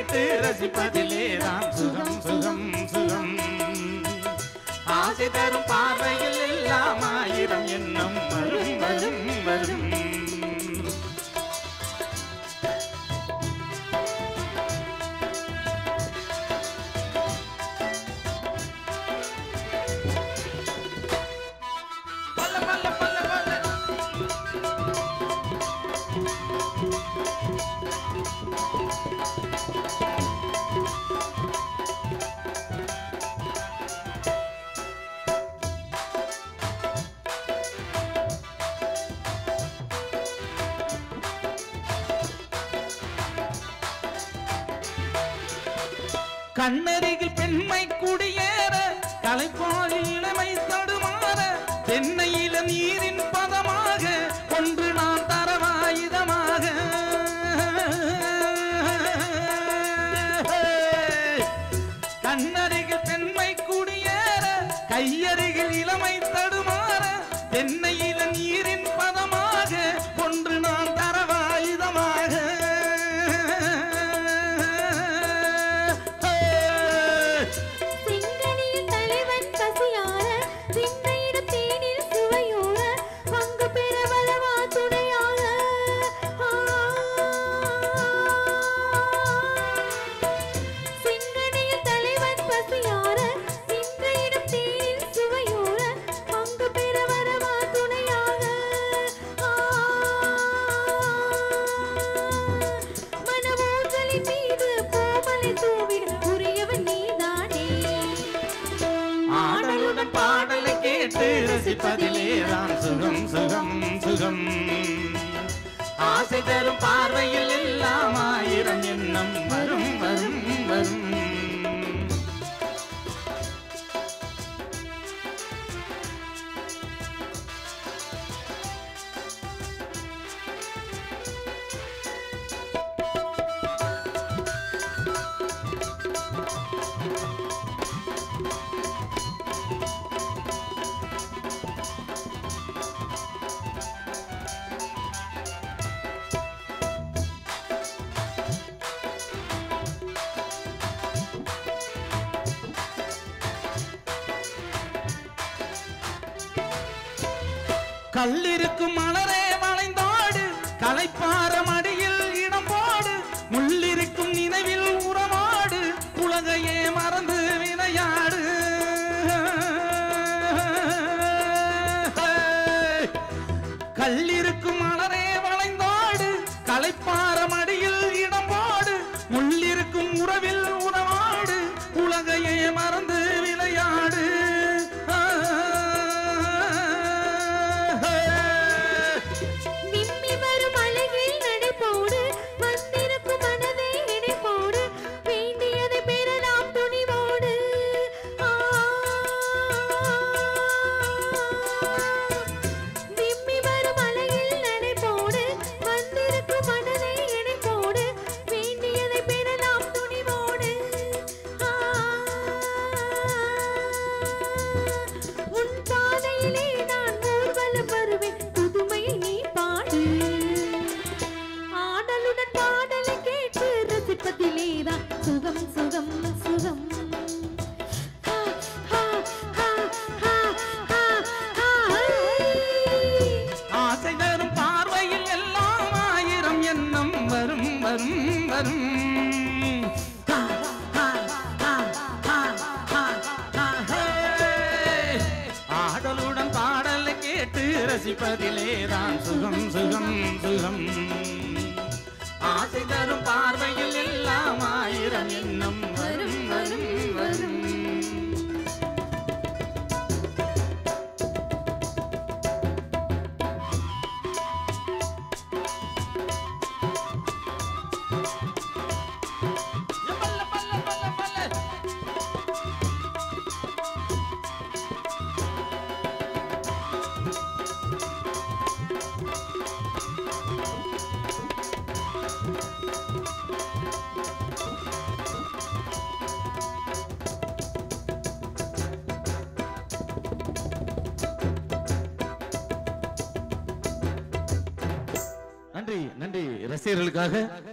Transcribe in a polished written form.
கேட்டு ரசிப்பதிலே தான் சுகம் சுகம் சுகம். ஆசை தரும் பார்வையில் எல்லாம் ஆயிரம் எண்ணம் வரும் வரும் வரும். கண்ணருகில் பெண்மை குடியேற கலைப்பால் இளமை தடுமாற தென்னையில நீரின் பதமாக ஒன்று நான் தரவாயுதமாக. கண்ணருகில் பெண்மை குடியேற கையருகில் இளமை தடுமாற தென்னையில நீரின் பதமாக ஒன்று நான் தரவாயுதமாக. பாடலை கேட்டு ரசிப்பதிலே தான் சுகம் சுகம் சுகம். ஆசை தரும் பார்வையில் எல்லாம் ஆயிரம் எண்ணம் வரும் வரும் வரும். கல்லிருக்கும் மலரே வளைந்தாடு கலைப்பார மடியில் இடம் போடு முள்ளிருக்கும் நினைவில் உறவாடு உலகையே மறந்து விளையாடு. கல்லிருக்கும் மலரே வளைந்தாடு கலைப்பார மடியில் இடம் போடு முள்ளிருக்கும் உறவில் உறவாடு உலகையே மறந்து விளையாடு. சுகம் சுகம் சுகம். ஆசை தரும் பார்வையில் எல்லாம் ஆயிரம் எண்ணம் வரும் வரும் வரும். ஆடலுடன் பாடலை கேட்டு ரசிப்பதிலே தான் சுகம் சுகம் சுகம். ஆசை தரும் பார்வையில் எல்லாம் ஆயிரம் எண்ணம் வரும் வரும் வரும். நன்றி நன்றி ரசிகர்களுக்காக.